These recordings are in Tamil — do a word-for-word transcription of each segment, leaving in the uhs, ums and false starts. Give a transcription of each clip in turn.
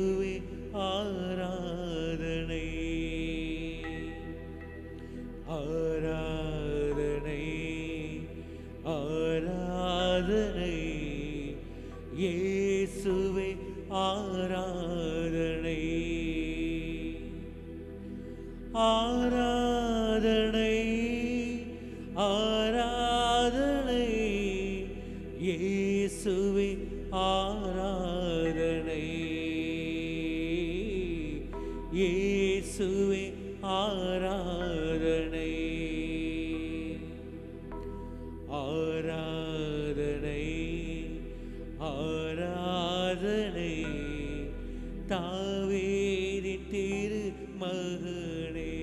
இயேசுவே ஆராதனை ஆராதனை ஆராதனை இயேசுவே ஆராதனை ஆராதனை ஆராதனை இயேசுவே ஆராதனை இயேசுவே ஆராதனை ஆராதனை ஆராதனை தாவீதின் திருமகனே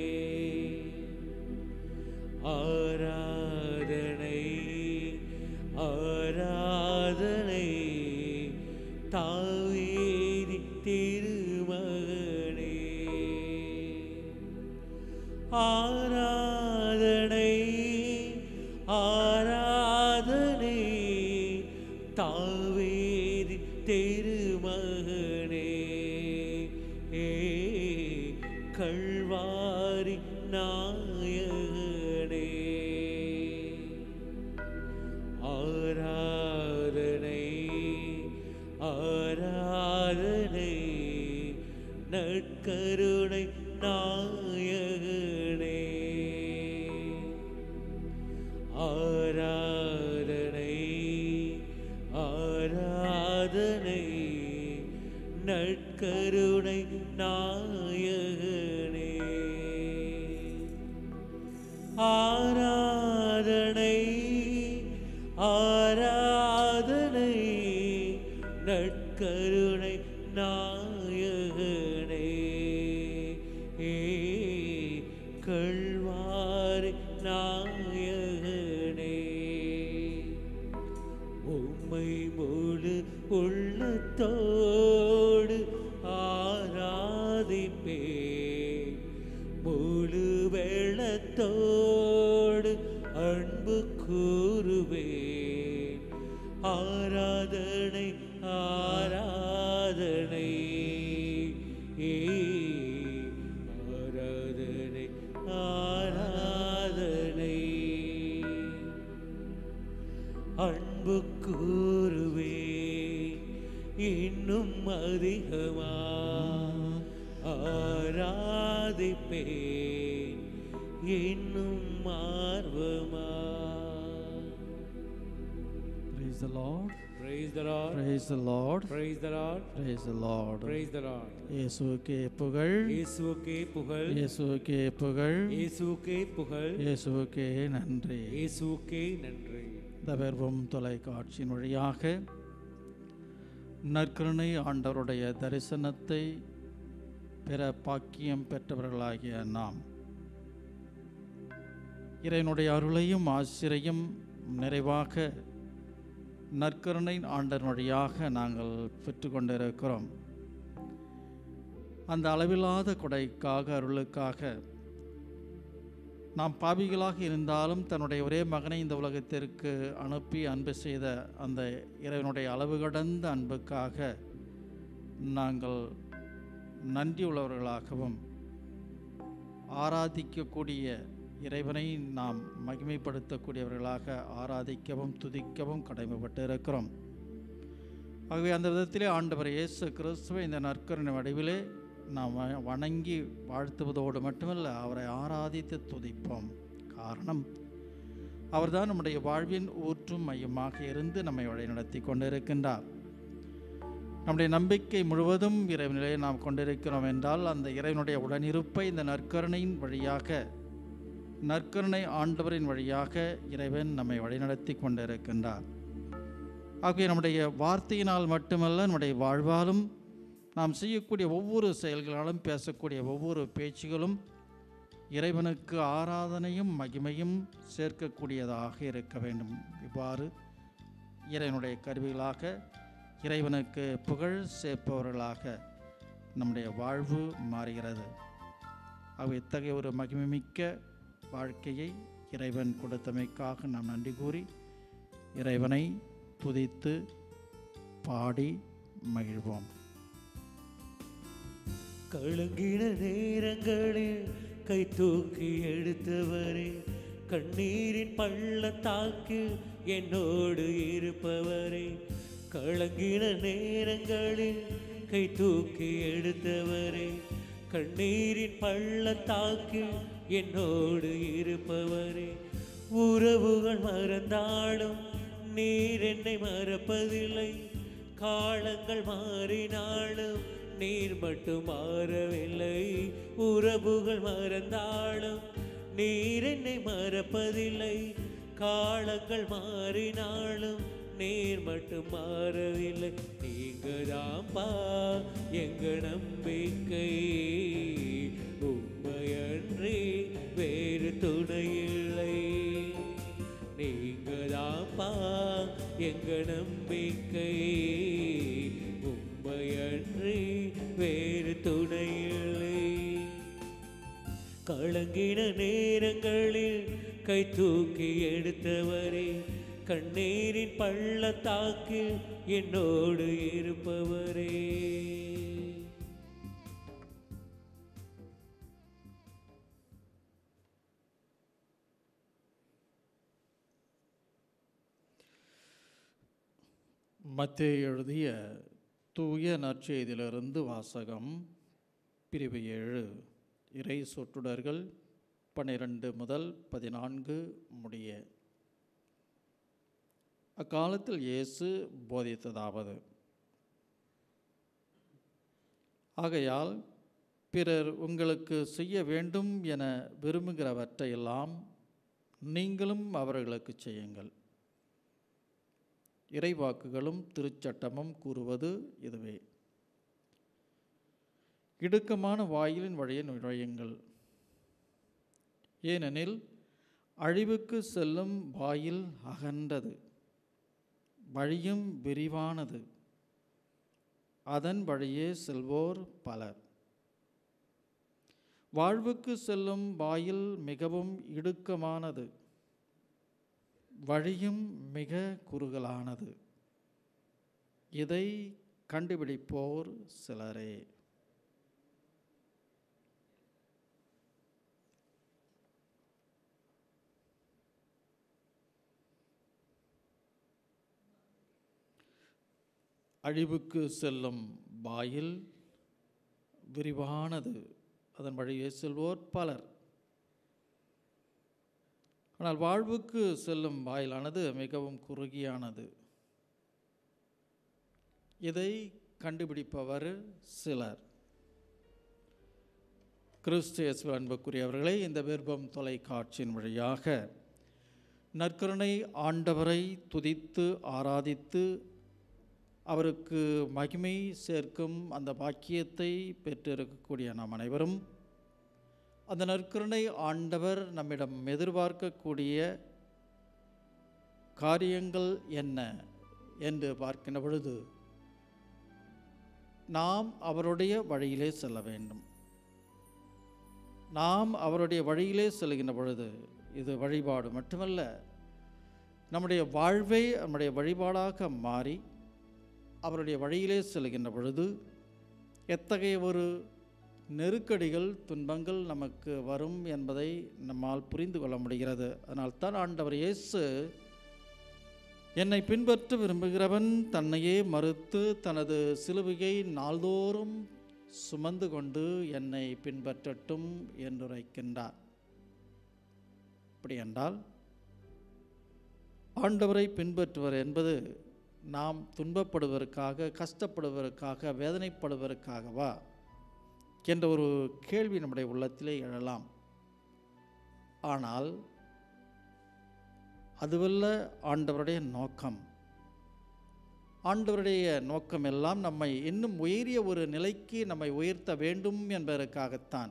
ஆராதனை ஆராதனை தாவீதின் திருமகனே ஆராதனை ஆராதனை தாவீதின் திருமகனே கல்வாரி நாயகனே ஆராதனை ஆராதனை நற்கருணை நாயகனே ஆராதனை ஆராதனை நற்கருணை நாயகனே ஆராதனை ஆராதனை நற்கருணை நாயகனே கல்வாரி நாயகனே உம்மை முழு உள்ளத்தோடு ஆராதிப்பே முழு வெள்ளத்தோடு அன்பு கூறுவே ஆராதனை ஆராதனை ஆராதனை ஆராதனை அன்பு கூறுவே இன்னும் அதிகமா ஆராதிப்பே இன்னும் ஆர்வமா. Praise the Lord. Praise the Lord. Praise the Lord. Praise the Lord. Praise the Lord. Praise the Lord. இயேசுவுக்கே புகழ். இயேசுவுக்கே புகழ். இயேசுவுக்கே புகழ். இயேசுவுக்கே புகழ். இயேசுவுக்கே நன்றி. இயேசுவுக்கே நன்றி. தவறும் தொலைக்காட்சியின் வழியாக நற்கருணை ஆண்டவருடைய தரிசனத்தை பெற பாக்கியம் பெற்றவர்களாகிய நாம் இறைவனுடைய அருளையும் ஆசிரையும் நிறைவாக நற்கருணை ஆண்டவர் வழியாக நாங்கள் பெற்றுக்கொண்டிருக்கிறோம். அந்த அளவில்லாத கொடைக்காக அருளுக்காக நாம் பாவிகளாக இருந்தாலும் தன்னுடைய ஒரே மகனை இந்த உலகத்திற்கு அனுப்பி அன்பு செய்த அந்த இறைவனுடைய அளவு கடந்த அன்புக்காக நாங்கள் நன்றியுள்ளவர்களாகவும் ஆராதிக்கக்கூடிய இறைவனை நாம் மகிமைப்படுத்தக்கூடியவர்களாக ஆராதிக்கவும் துதிக்கவும் கடமைப்பட்டு இருக்கிறோம். ஆகவே அந்த விதத்திலே ஆண்டவர் இயேசு கிறிஸ்துவை இந்த நற்கருணை வடிவிலே நாம் வணங்கி வாழ்த்துவதோடு மட்டுமல்ல, அவரை ஆராதித்து துதிப்போம். காரணம், அவர்தான் நம்முடைய வாழ்வின் ஊற்றும் மையமாக இருந்து நம்மை வழிநடத்தி கொண்டிருக்கின்றார். நம்முடைய நம்பிக்கை முழுவதும் இறைவனிலே நாம் கொண்டிருக்கிறோம் என்றால் அந்த இறைவனுடைய உடனிருப்பை இந்த நற்கருணையின் வழியாக, நற்கருணை ஆண்டவரின் வழியாக இறைவன் நம்மை வழிநடத்தி கொண்டிருக்கின்றார். ஆகவே நம்முடைய வார்த்தையினால் மட்டுமல்ல, நம்முடைய வாழ்வாலும் நாம் செய்யக்கூடிய ஒவ்வொரு செயல்களாலும் பேசக்கூடிய ஒவ்வொரு பேச்சுகளும் இறைவனுக்கு ஆராதனையும் மகிமையும் சேர்க்கக்கூடியதாக இருக்க வேண்டும். இவ்வாறு இறைவனுடைய கருவிகளாக இறைவனுக்கு புகழ் சேர்ப்பவர்களாக நம்முடைய வாழ்வு மாறுகிறது. ஆகவே இத்தகைய ஒரு மகிமைமிக்க வாழ்க்கையை இறைவன் கொடுத்தமைக்காக நாம் நன்றி கூறி இறைவனை துதித்து பாடி மகிழ்வோம். கலங்கின நேரங்களில் கை தூக்கி எடுத்தவரே, கண்ணீரின் பள்ளத்தாக்கில் என்னோடு இருப்பவரே. கலங்கின நேரங்களில் கை தூக்கி எடுத்தவரே, கண்ணீரின் பள்ளத்தாக்கில் என்னோடு இருப்பவரே. உறவுகள் மறந்தாலும் நீர் என்னை மறப்பதில்லை, காலங்கள் மாறினாலும் நீர் மட்டும் மாறவில்லை. உறவுகள் மறந்தாலும் நீர் என்னை மறப்பதில்லை, காலங்கள் மாறினாலும் நீர் மட்டும் மாறவில்லை. நீங்க தான்பா எங்க நம்பிக்கை, உண்மையன்றி வேறு துணையில்லை. நீங்க தான்பா எங்க நம்பிக்கை, உண்மையன்றி வேறு துணையில்லை. கலங்கின நேரங்களில் கை தூக்கி எடுத்தவரே, கண்ணீரின் பள்ளத்தாக்கில் என்னோடு இருப்பவரே. மத்தேயு எழுதிய தூய நற்செய்தியிலிருந்து வாசகம். பிரிவு ஏழு. இறை சொற்றொடர்கள் பன்னிரண்டு முதல் பதினான்கு முடிய. அக்காலத்தில் இயேசு போதித்ததாவது: ஆகையால் பிறர் உங்களுக்கு செய்ய வேண்டும் என விரும்புகிறவற்றையெல்லாம் நீங்களும் அவர்களுக்கு செய்யுங்கள். இறைவாக்குகளும் திருச்சட்டமும் கூறுவது இதுவே. இடுக்கமான வாயிலின் வழியே நுழையுங்கள், ஏனெனில் அழிவுக்கு செல்லும் வாயில் அகன்றது, வழியும் விரிவானது, அதன் வழியே செல்வோர் பலர். வாழ்வுக்கு செல்லும் வாயில் மிகவும் இடுக்கமானது, வழியும் மிக குறுகலானது, இதை கண்டுபிடிப்போர் சிலரே. அழிவுக்கு செல்லும் வாயில் விரிவானது, அதன் வழியே செல்வோர் பலர். ஆனால் வாழ்வுக்கு செல்லும் வாயிலானது மிகவும் குறுகியானது, இதை கண்டுபிடிப்பவர் சிலர். கிறிஸ்து இயேசுவில் அன்புக்குரியவர்களே, இந்த விருப்பம் தொலைக்காட்சியின் வழியாக நற்கருணை ஆண்டவரை துதித்து ஆராதித்து அவருக்கு மகிமை சேர்க்கும் அந்த பாக்கியத்தை பெற்றிருக்கக்கூடிய நாம் அனைவரும் அந்த நற்கருணை ஆண்டவர் நம்மிடம் எதிர்பார்க்கக்கூடிய காரியங்கள் என்ன என்று பார்க்கின்ற பொழுது நாம் அவருடைய வழியிலே செல்ல வேண்டும். நாம் அவருடைய வழியிலே செல்கின்ற பொழுது இது வழிபாடு மட்டுமல்ல, நம்முடைய வாழ்வை நம்முடைய வழிபாடாக மாறி அவருடைய வழியிலே செல்கின்ற பொழுது எத்தகைய ஒரு நெருக்கடிகள் துன்பங்கள் நமக்கு வரும் என்பதை நம்மால் புரிந்து கொள்ள முடிகிறது. அதனால்தான் ஆண்டவர் இயேசு என்னை பின்பற்ற விரும்புகிறவன் தன்னையே மறுத்து தனது சிலுவையை நாள்தோறும் சுமந்து கொண்டு என்னை பின்பற்றட்டும் என்றுரைக்கின்றார். அப்படி என்றால் ஆண்டவரை பின்பற்றுவர் என்பது நாம் துன்பப்படுவதற்காக, கஷ்டப்படுவதற்காக, வேதனைப்படுவதற்காகவா என்ற ஒரு கேள்வி நம்முடைய உள்ளத்திலே எழலாம். ஆனால் அதுவல்ல ஆண்டவருடைய நோக்கம். ஆண்டவருடைய நோக்கம் எல்லாம் நம்மை இன்னும் உயரிய ஒரு நிலைக்கு நம்மை உயர்த்த வேண்டும் என்பதற்காகத்தான்.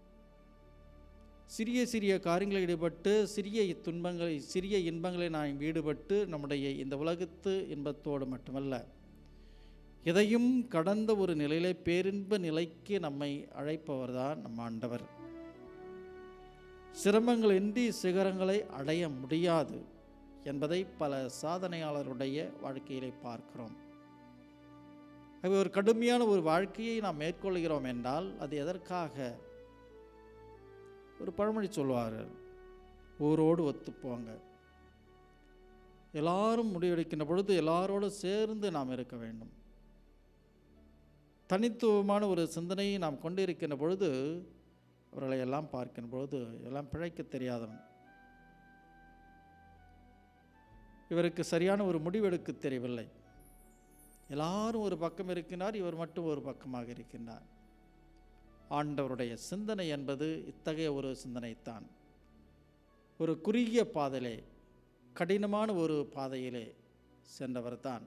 சிறிய சிறிய காரியங்களில் ஈடுபட்டு சிறிய துன்பங்களை சிறிய இன்பங்களை நாம் ஈடுபட்டு நம்முடைய இந்த உலகத்து இன்பத்தோடு மட்டுமல்ல, எதையும் கடந்த ஒரு நிலையிலே பேரின்ப நிலைக்கு நம்மை அழைப்பவர் தான் நம் ஆண்டவர். சிரமங்கள் இன்றி சிகரங்களை அடைய முடியாது என்பதை பல சாதனையாளருடைய வாழ்க்கையிலே பார்க்கிறோம். ஆகவே ஒரு கடுமையான ஒரு வாழ்க்கையை நாம் மேற்கொள்கிறோம் என்றால் அது எதற்காக? ஒரு பழமொழி சொல்வார்கள், ஊரோடு ஒத்துப்போங்க. எல்லாரும் முடிவெடுக்கின்ற பொழுது எல்லாரோடு சேர்ந்து நாம் இருக்க வேண்டும். தனித்துவமான ஒரு சிந்தனையை நாம் கொண்டிருக்கின்ற பொழுது அவர்களை எல்லாம் பார்க்கின்ற பொழுது எல்லாம் பிழைக்க தெரியாதவன், இவருக்கு சரியான ஒரு முடிவெடுக்க தெரியவில்லை, எல்லாரும் ஒரு பக்கம் இருக்கிறார், இவர் மட்டும் ஒரு பக்கமாக இருக்கின்றார். ஆண்டவருடைய சிந்தனை என்பது இத்தகைய ஒரு சிந்தனைத்தான். ஒரு குறுகிய பாதையிலே, கடினமான ஒரு பாதையிலே சென்றவர் தான்.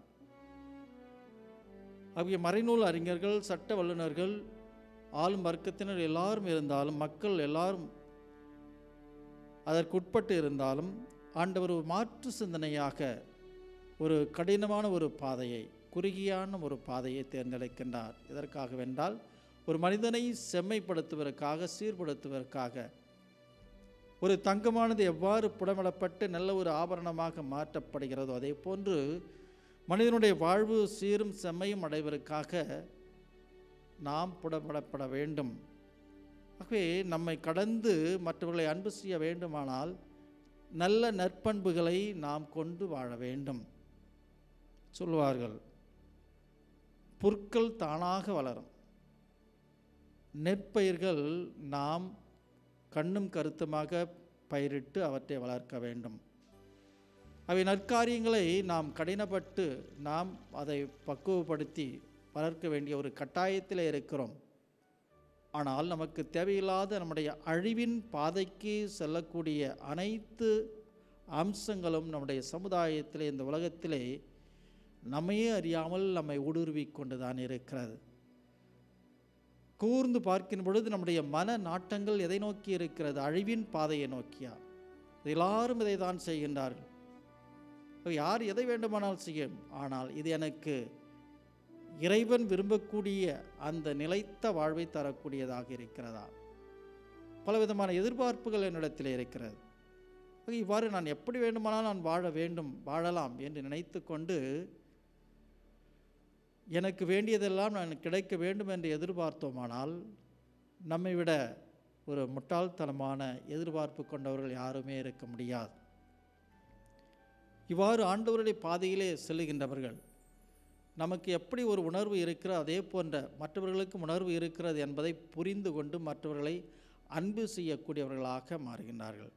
ஆகிய மறைநூல் அறிஞர்கள், சட்ட வல்லுநர்கள், ஆளும் வர்க்கத்தினர் எல்லாரும் இருந்தாலும், மக்கள் எல்லாரும் அதற்குட்பட்டு இருந்தாலும், ஆண்டவர் ஒரு மாற்று சிந்தனையாக ஒரு கடினமான ஒரு பாதையை, குறுகியான ஒரு பாதையை தேர்ந்தெடுக்கின்றார். எதற்காகவென்றால் ஒரு மனிதனை செம்மைப்படுத்துவதற்காக, சீர்படுத்துவதற்காக. ஒரு தங்கமானது எவ்வாறு புடமிடப்பட்டு நல்ல ஒரு ஆபரணமாக மாற்றப்படுகிறதோ அதே போன்று மனிதனுடைய வாழ்வு சீரும் செம்மையும் அடைவதற்காக நாம் புடமிடப்பட வேண்டும். ஆகவே நம்மை கடந்து மற்றவர்களை அன்பு செய்ய வேண்டுமானால் நல்ல நற்பண்புகளை நாம் கொண்டு வாழ வேண்டும். சொல்வார்கள், புற்கள் தானாக வளரும், நெற்பயிர்கள் நாம் கண்ணும் கருத்துமாக பயிரிட்டு அவற்றை வளர்க்க வேண்டும். அவை நற்காரியங்களை நாம் கடினப்பட்டு நாம் அதை பக்குவப்படுத்தி வளர்க்க வேண்டிய ஒரு கட்டாயத்தில் இருக்கிறோம். ஆனால் நமக்கு தேவையில்லாத நம்முடைய அழிவின் பாதைக்கு செல்லக்கூடிய அனைத்து அம்சங்களும் நம்முடைய சமுதாயத்திலே, இந்த உலகத்திலே நம்மையே அறியாமல் நம்மை ஊடுருவி கொண்டு தான் இருக்கிறது. கூர்ந்து பார்க்கின்ற பொழுது நம்முடைய மன நாட்டங்கள் எதை நோக்கி இருக்கிறது? அழிவின் பாதையை நோக்கியா? எல்லாரும் இதை தான் செய்கின்றார்கள். யார் எதை வேண்டுமானால் செய்யும், ஆனால் இது எனக்கு இறைவன் விரும்பக்கூடிய அந்த நிலைத்த வாழ்வை தரக்கூடியதாக இருக்கிறதா? பலவிதமான எதிர்பார்ப்புகள் என்னிடத்தில் இருக்கிறது. இவ்வாறு நான் எப்படி வேண்டுமானால் நான் வாழ வேண்டும், வாழலாம் என்று நினைத்து கொண்டு எனக்கு வேண்டியதெல்லாம் நான் கிடைக்க வேண்டும் என்று எதிர்பார்த்தோமானால் நம்மை விட ஒரு முட்டாள்தனமான எதிர்பார்ப்பு கொண்டவர்கள் யாருமே இருக்க முடியாது. இவ்வாறு ஆண்டவருடைய பாதையிலே செல்லுகின்றவர்கள் நமக்கு எப்படி ஒரு உணர்வு இருக்கிறது, அதே போன்ற மற்றவர்களுக்கும் உணர்வு இருக்கிறது என்பதை புரிந்து கொண்டு மற்றவர்களை அன்பு செய்யக்கூடியவர்களாக மாறுகின்றார்கள்.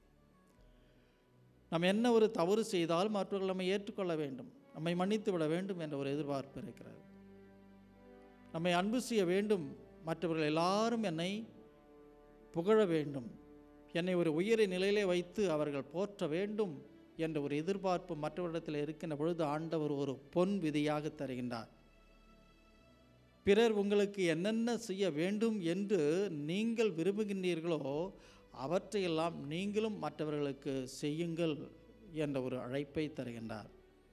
நாம் என்ன ஒரு தவறு செய்தால் மற்றவர்கள் நம்மை ஏற்றுக்கொள்ள வேண்டும், நம்மை மன்னித்து விட வேண்டும் என்ற ஒரு எதிர்பார்ப்பு இருக்கிறது. நம்மை அன்பு செய்ய வேண்டும், மற்றவர்கள் எல்லாரும் என்னை புகழ வேண்டும், என்னை ஒரு உயரிய நிலையிலே வைத்து அவர்கள் போற்ற வேண்டும் என்ற ஒரு எதிர்பார்ப்பு மற்றவரிடத்தில் இருக்கின்ற பொழுது ஆண்டவர் ஒரு பொன் விதியாக தருகின்றார். பிறர் உங்களுக்கு என்னென்ன செய்ய வேண்டும் என்று நீங்கள் விரும்புகின்றீர்களோ அவற்றையெல்லாம் நீங்களும் மற்றவர்களுக்கு செய்யுங்கள் என்ற ஒரு அழைப்பை தருகின்றார்.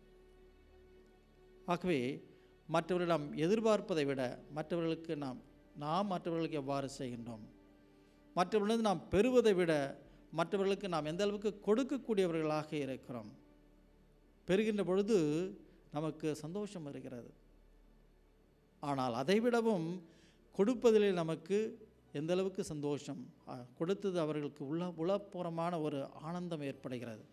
ஆகவே மற்றவர்களிடம் எதிர்பார்ப்பதை விட மற்றவர்களுக்கு நாம் நாம் மற்றவர்களுக்கு எவ்வாறு செய்கின்றோம், மற்றவர்களிடம் நாம் பெறுவதை விட மற்றவர்களுக்கு நாம் எந்த அளவுக்கு கொடுக்கக்கூடியவர்களாக இருக்கிறோம். பெறுகின்ற பொழுது நமக்கு சந்தோஷம் இருக்கிறது. ஆனால் அதைவிடவும் கொடுப்பதிலே நமக்கு எந்த அளவுக்கு சந்தோஷம், கொடுத்தது அவர்களுக்கு உள்ள உளப்புறமான ஒரு ஆனந்தம் ஏற்படுகிறது.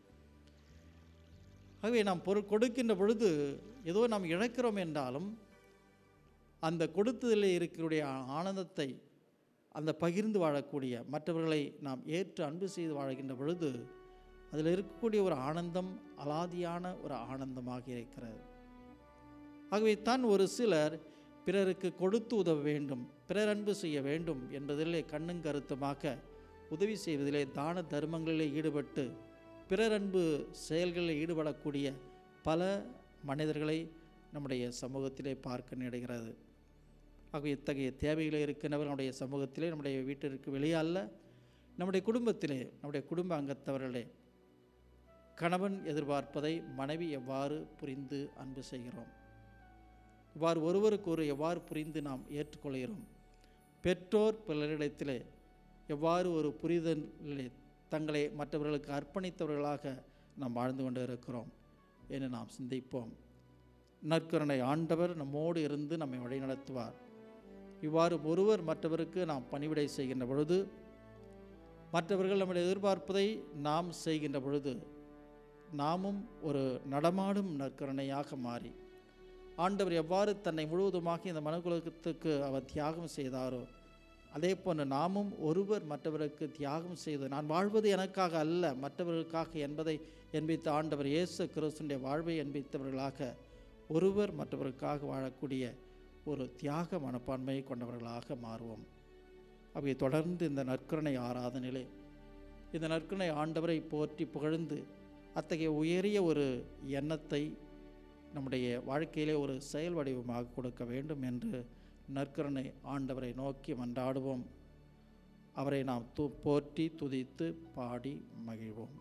ஆகவே நாம் பொருள் கொடுக்கின்ற பொழுது ஏதோ நாம் இழக்கிறோம் என்றாலும் அந்த கொடுத்ததிலே இருக்கிற ஆனந்தத்தை, அந்த பகிர்ந்து வாழக்கூடிய மற்றவர்களை நாம் ஏற்று அன்பு செய்து வாழ்கின்ற பொழுது அதில் இருக்கக்கூடிய ஒரு ஆனந்தம் அலாதியான ஒரு ஆனந்தமாக இருக்கிறது. ஆகவே தான் ஒரு சிலர் பிறருக்கு கொடுத்து உதவ வேண்டும், பிறர் அன்பு செய்ய வேண்டும் என்பதிலே கண்ணும் கருத்துமாக உதவி செய்வதிலே, தான தர்மங்களிலே ஈடுபட்டு பிறர் அன்பு செயல்களில் ஈடுபடக்கூடிய பல மனிதர்களை நம்முடைய சமூகத்திலே பார்க்க நேடுகிறது. ஆகவே இத்தகைய தேவையில் இருக்கின்றவர் நம்முடைய சமூகத்திலே, நம்முடைய வீட்டிற்கு வெளியே அல்ல, நம்முடைய குடும்பத்திலே, நம்முடைய குடும்ப அங்கத்தவர்களே கணவன் எதிர்பார்ப்பதை மனைவி எவ்வாறு புரிந்து அன்பு செய்கிறோம், இவ்வாறு ஒருவருக்கு ஒரு எவ்வாறு புரிந்து நாம் ஏற்றுக்கொள்கிறோம், பெற்றோர் பிள்ளைகளிடத்திலே எவ்வாறு ஒரு புரிதலிலே தங்களை மற்றவர்களுக்கு அர்ப்பணித்தவர்களாக நாம் வாழ்ந்து கொண்டு இருக்கிறோம் என்று நாம் சிந்திப்போம். நற்கருணை ஆண்டவர் நம்மோடு இருந்து நம்மை வழிநடத்துவார். இவ்வாறு ஒருவர் மற்றவருக்கு நாம் பணிவிடை செய்கின்ற பொழுது, மற்றவர்கள் நம்முடைய எதிர்பார்ப்பதை நாம் செய்கின்ற பொழுது, நாமும் ஒரு நடமாடும் நற்கருணையாக மாறி, ஆண்டவர் எவ்வாறு தன்னை முழுவதுமாக இந்த மனுக்குலத்துக்கு அவர் தியாகம் செய்தாரோ, அதே போன்று நாமும் ஒருவர் மற்றவருக்கு தியாகம் செய்து, நான் வாழ்வது எனக்காக அல்ல மற்றவர்களுக்காக என்பதை என்பித்த ஆண்டவர் இயேசு கிறிஸ்துவினுடைய வாழ்வை என்பித்தவர்களாக ஒருவர் மற்றவருக்காக வாழக்கூடிய ஒரு தியாக மனப்பான்மையை கொண்டவர்களாக மாறுவோம். அவை தொடர்ந்து இந்த நற்கருணை ஆராதனையிலே இந்த நற்கருணை ஆண்டவரை போற்றி புகழ்ந்து அத்தகைய உயரிய ஒரு எண்ணத்தை நம்முடைய வாழ்க்கையிலே ஒரு செயல் வடிவமாக கொடுக்க வேண்டும் என்று நற்கருணை ஆண்டவரை நோக்கி மன்றாடுவோம். அவரை நாம் து போற்றி துதித்து பாடி மகிழ்வோம்.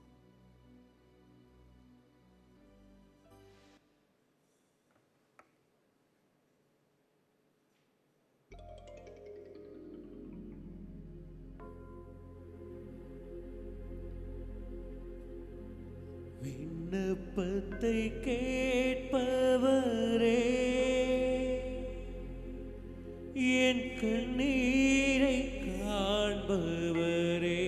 விண்ணப்பத்தை கேட்பவரே, என் கண்ணீரை காண்பவரே,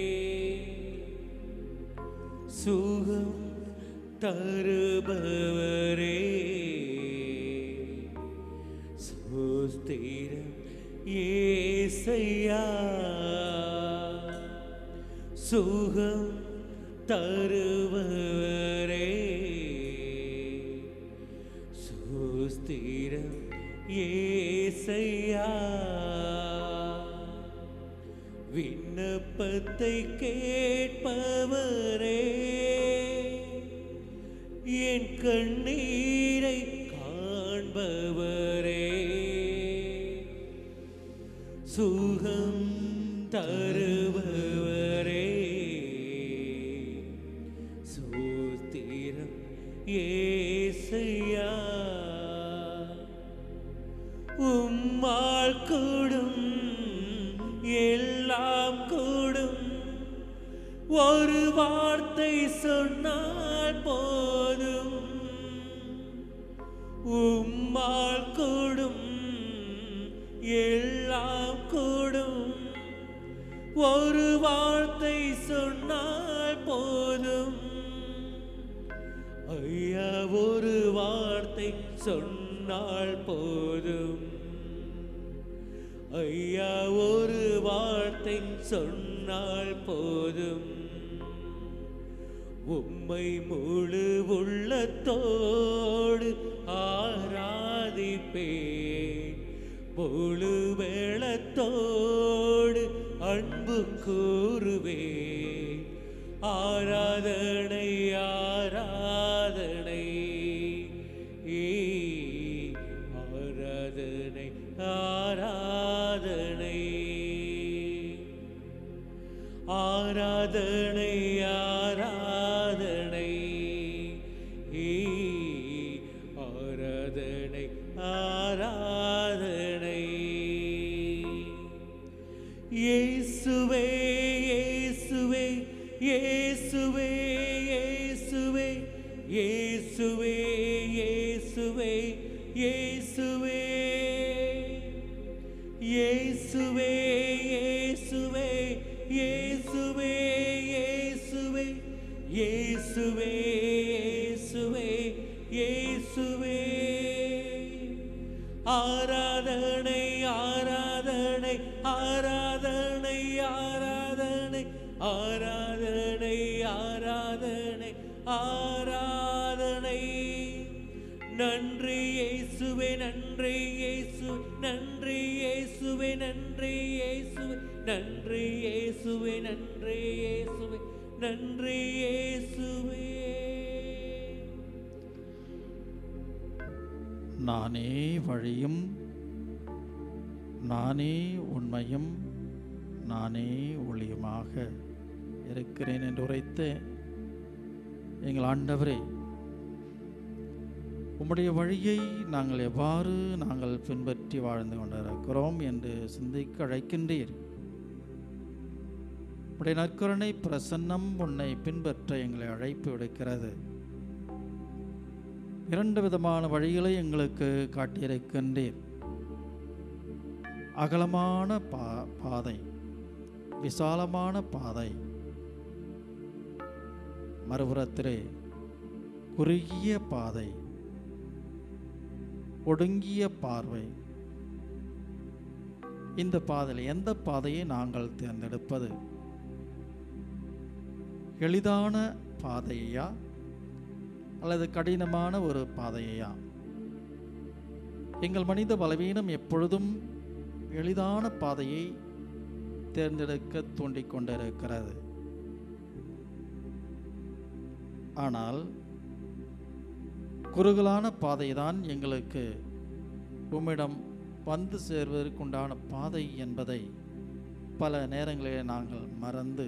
சுகம் தருபவரே, ஸ்தோத்திரம் இயேசையா, சுகம் தருபவரே, ஸ்தோத்திரம் இயேசையா. விண்ணப்பத்தை கேட்பவரே, என் கண்ணீரை காண்பவரே, சுகம் தருபவரே, ஸ்தோத்திரம் இயேசையா. உம்மால் கூடும் எல்லாம் கூடும், ஒரு வார்த்தை சொன்னால் போதும். உம்மால் கூடும் எல்லாம் கூடும், ஒரு வார்த்தை சொன்னால் போதும். ஐயா, ஒரு வார்த்தை சொன்னால் போதும். ஐயா, ஒரு வார்த்தை சொன்னால் போதும். உம்மை முழு உள்ளத்தோடு ஆராதிப்பேன், முழு வேளத்தோடு அன்பு கூறுவேன். ஆராதனை ஆராதனை ஆராதனை ஆராதனை ஆராதனை ஆராதனை ஆராதனை ஆராதனை. இயேசுவே இயேசுவே இயேசுவே இயேசுவே இயேசுவே இயேசுவே இயேசுவே இயேசுவே இயேசுவே இயேசுவே இயேசுவே இயேசுவே இயேசுவே இயேசுவே. ஆராதனை ஆராதனை ஆராதனை ஆராதனை ஆராதனை ஆராதனை ஆராதனை. நன்றி இயேசுவே நன்றி இயேசு நன்றி இயேசுவே நன்றி இயேசுவே நன்றி இயேசுவே நன்றி இயேசுவே நன்றி இயேசுவே. நானே வழியும் நானே உண்மையும் நானே ஒளியுமாக இருக்கிறேன் என்று உரைத்த எங்கள் ஆண்டவரே, உம்முடைய வழியை நாங்கள் எவ்வாறு நாங்கள் பின்பற்றி வாழ்ந்து கொண்டிருக்கிறோம் என்று சிந்திக்க அழைக்கின்றீர். உம்முடைய நற்கருணை பிரசன்னம் உன்னை பின்பற்ற எங்களை அழைப்பு விடுக்கிறது. இரண்டு விதமான வழிகளை எங்களுக்கு காட்டியிருக்கின்றீர். அகலமான பா பாதை, விசாலமான பாதை, மறுபுறத்திலே குறுகிய பாதை, ஒடுங்கிய பார்வை. இந்த பாதையில் எந்த பாதையை நாங்கள் தேர்ந்தெடுப்பது? எளிதான பாதையா அல்லது கடினமான ஒரு பாதையா? எங்கள் மனித பலவீனம் எப்பொழுதும் எளிதான பாதையை தேர்ந்தெடுக்க தூண்டிக் கொண்டிருக்கிறது. ஆனால் குறுகலான பாதை தான் எங்களுக்கு உம்மிடம் வந்து சேர்வதற்குண்டான பாதை என்பதை பல நேரங்களில் நாங்கள் மறந்து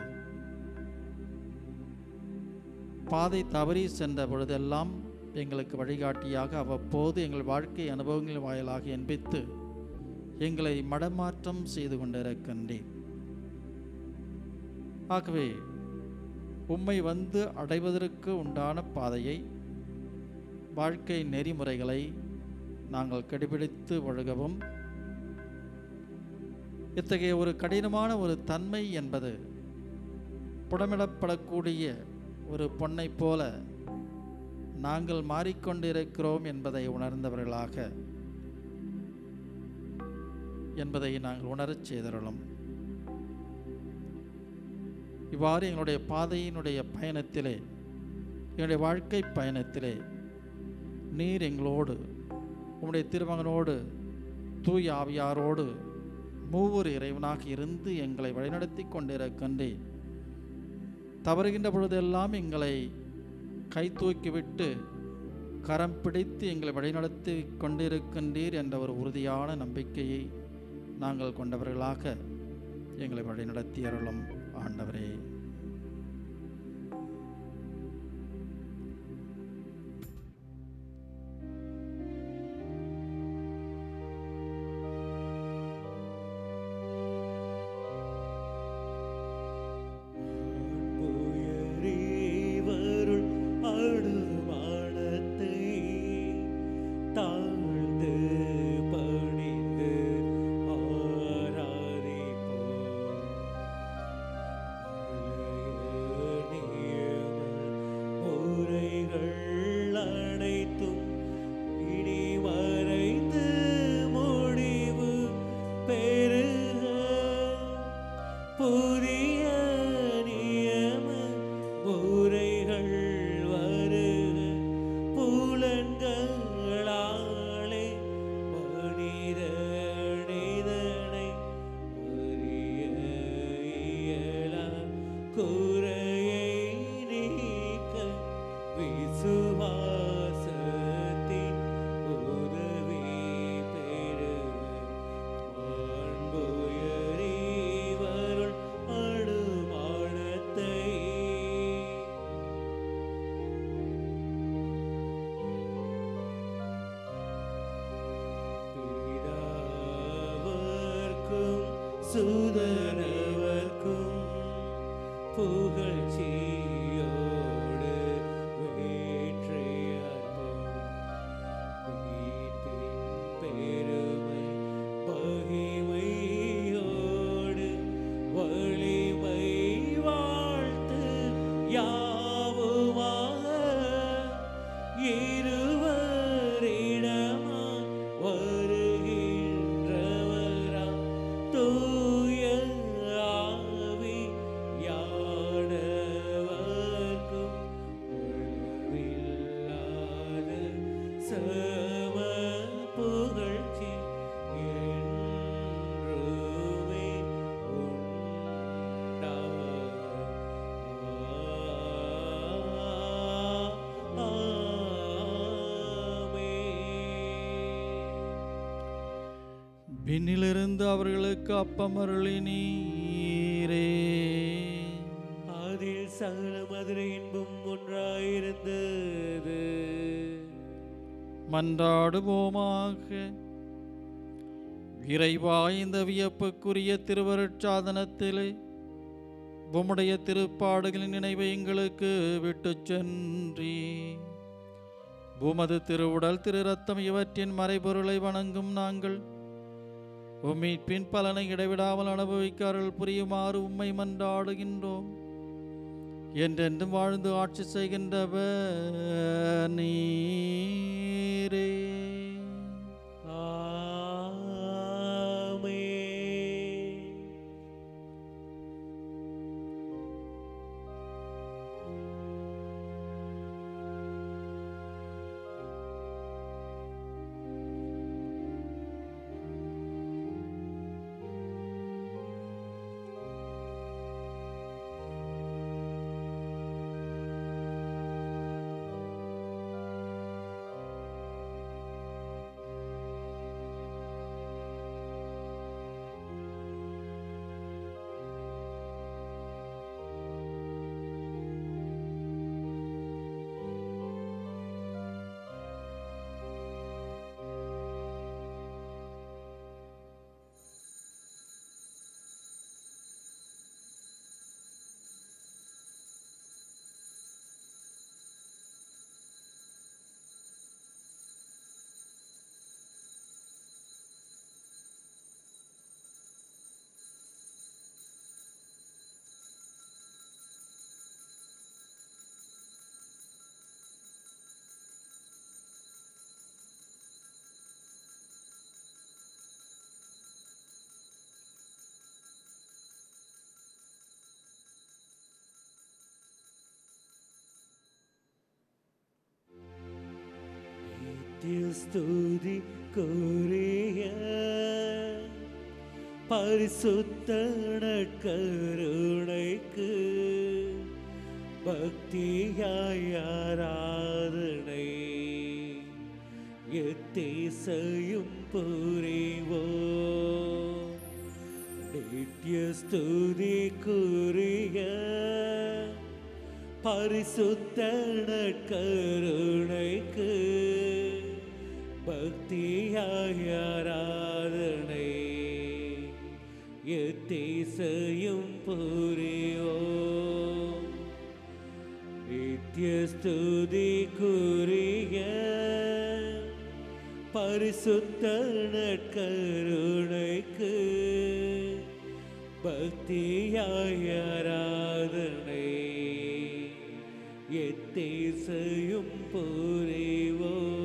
பாதை தவறி சென்ற பொழுதெல்லாம் எங்களுக்கு வழிகாட்டியாக அவ்வப்போது எங்கள் வாழ்க்கை அனுபவங்கள் வாயிலாக என்பித்து எங்களை மடமாற்றம் செய்து கொண்டிருக்கின்றேன். ஆகவே உம்மை வந்து அடைவதற்கு உண்டான பாதையை, வாழ்க்கை நெறிமுறைகளை நாங்கள் கடைபிடித்து ஒழுகவும், இத்தகைய ஒரு கடினமான ஒரு தன்மை என்பது புடமிடப்படக்கூடிய ஒரு பொன்னை போல நாங்கள் மாறிக்கொண்டிருக்கிறோம் என்பதை உணர்ந்தவர்களாக என்பதை நாங்கள் உணரச் செய்தருளும். இவ்வாறு எங்களுடைய பாதையினுடைய பயணத்திலே, எங்களுடைய வாழ்க்கை பயணத்திலே நீர் எங்களோடு, உம்முடைய திருமகனோடு, தூய ஆவியாரோடு, மூவர் இறைவனாக இருந்து எங்களை வழிநடத்தி கொண்டிருக்கின்றேன். தவறுகின்ற பொழுதெல்லாம் எங்களை கை தூக்கிவிட்டு கரம் பிடித்து எங்களை வழிநடத்தி கொண்டிருக்கின்றீர் என்ற ஒரு உறுதியான நம்பிக்கையை நாங்கள் கொண்டவர்களாக எங்களை வழிநடத்தி அருளும் ஆண்டவரே. சுதனவர்க்கும் புகழ்ச்சியோடு வேற்றையார்ப்போம். வீட்டின் பெருமை பகிமையோடு வலிமை வாழ்த்து யாவுமாக இருவரிடமா வருகின்றவரா தூய ஆவி யானவர்க்கும் அளவில்லாத சம புகழ்ச்சி என்றுமே விண்ணிலிருந்து அவர்களுக்கு அப்பமருளினீரே. அதில் சகல மதுரை இன்பம் ஒன்றாயிருந்தது. மன்றாடுவோமாக. இறைவா, இந்த வியப்புக்குரிய திருவருட்சாதனத்திலே உம்முடைய திருப்பாடுகளின் நினைவை எங்களுக்கு விட்டு சென்றி உமது திருவுடல் திரு ரத்தம் இவற்றின் மறைபொருளை வணங்கும் நாங்கள் உம்மீட்பின் பலனை இடைவிடாமல் அனுபவிக்க அருள் புரியுமாறு உம்மை மன்றாடுகின்றோம். என்றென்றும் வாழ்ந்து ஆட்சி செய்கின்றவர் நீரே. ஸ்துதி கூறிய பரிசுத்த நற்கருணைக்கு பக்தியாய் ஆராதனை எத்தேசையும் புரிவோம். நித்திய ஸ்துதி கூறிய பரிசுத்த நற்கருணைக்கு பக்தியாய் ஆராதனை எத்தேசையும் புரிவோம். நித்திய ஸ்துதி கூறிய பரிசுத்த நற்கருணைக்கு பக்தியாய் ஆராதனை எத்தேசையும் புரிவோம்.